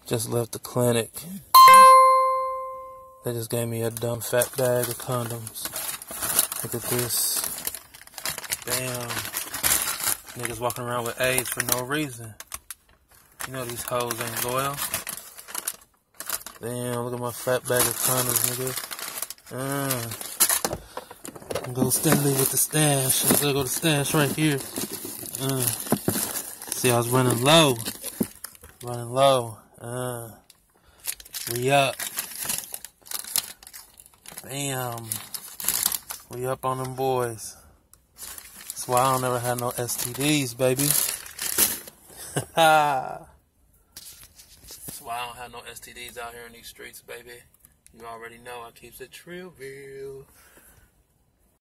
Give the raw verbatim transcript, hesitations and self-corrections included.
Just left the clinic. They just gave me a dumb fat bag of condoms. Look at this. Damn. Niggas walking around with AIDS for no reason. You know these hoes ain't loyal. Damn, look at my fat bag of condoms, nigga. Uh, go Stanley with the stash. Let's go to the stash right here. Uh, see, I was running low. Running low. Uh, we up. Damn. We up on them boys. That's why I don't ever have no S T Ds, baby. That's why I don't have no S T Ds out here in these streets, baby. You already know I keeps it real, real.